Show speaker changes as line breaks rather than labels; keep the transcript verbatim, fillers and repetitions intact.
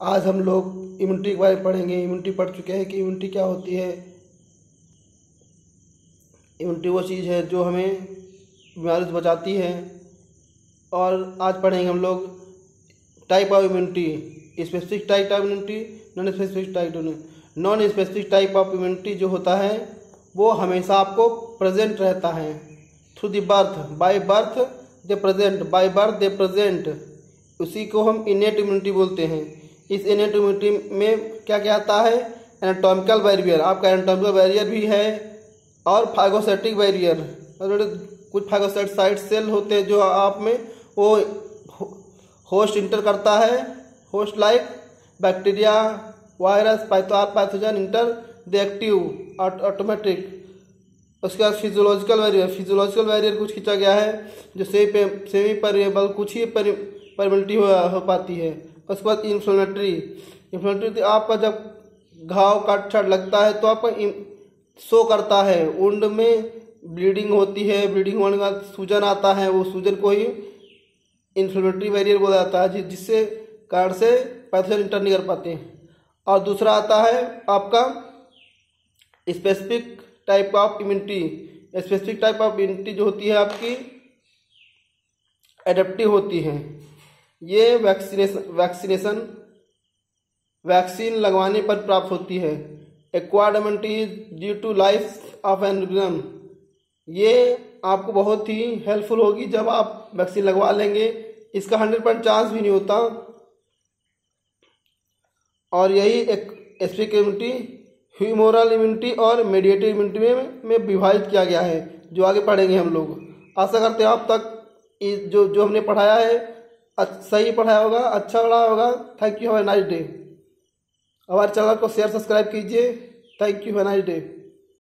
आज हम लोग इम्यूनिटी के बारे में पढ़ेंगे। इम्यूनिटी पढ़ चुके हैं कि इम्यूनिटी क्या होती है। इम्यूनिटी वो चीज़ है जो हमें बीमारी से बचाती है। और आज पढ़ेंगे हम लोग type of immunity, specific type of immunity, non specific type. Non specific type of immunity जो होता है वो हमेशा आपको प्रेजेंट रहता है through the birth, by birth they present, by birth they present. उसी को हम इनेट इम्यूनिटी बोलते हैं। इस इनेट इम्यूनिटी में क्या क्या आता है? एनाटॉमिकल बैरियर, आपका एनाटॉमिकल बैरियर भी है, और फाइगोसाइटिक बैरियर। कुछ फाइगोसाइट सेल होते हैं जो आप में वो होस्ट इंटर करता है, host like bacteria, virus, pathogen enter the active automatic. उसके बाद फिजियोलॉजिकल बैरियर, फिजियोलॉजिकल बैरियर कुछ खींचा गया है जो सेमी सेमी परमेबल कुछ ही परमिलिटी हो, हो पाती है। उसके बाद इन्फ्लेमेटरी, इन्फ्लेमेटरी आपका जब घाव काट छाट लगता है तो आपका शो करता है, वुंड में ब्लीडिंग होती है, ब्लीडिंग होने के बाद सूजन आता है, वो सूजन को ही इन्फ्लेमेटरी बैरियर बोला जाता है, जिससे कारण से पैथोजन इंटर नहीं कर पाते हैं। और दूसरा आता है आपका specific type of immunity. Specific type of immunity जो होती है आपकी एडेप्टिव होती है। ये वैक्सीनेशन वैक्सीनेशन वैक्सीन लगवाने पर प्राप्त होती है। Acquired immunity is due to life of an organism. ये आपको बहुत ही हेल्पफुल होगी जब आप वैक्सीन लगवा लेंगे। इसका हंड्रेड परसेंट चांस भी नहीं होता। और यही एक स्पेसिफिक इम्यूनिटी ह्यूमोरल इम्यूनिटी और मेडिएटेड इम्यूनिटी में, में विभाजित किया गया है, जो आगे पढ़ेंगे हम लोग। आशा करते हैं आप तक जो जो हमने पढ़ाया है सही पढ़ाया होगा, अच्छा पढ़ाया होगा। Thank you, have a nice day. हमारे चैनल को शेयर सब्सक्राइब कीजिए। Thank you, have a nice day.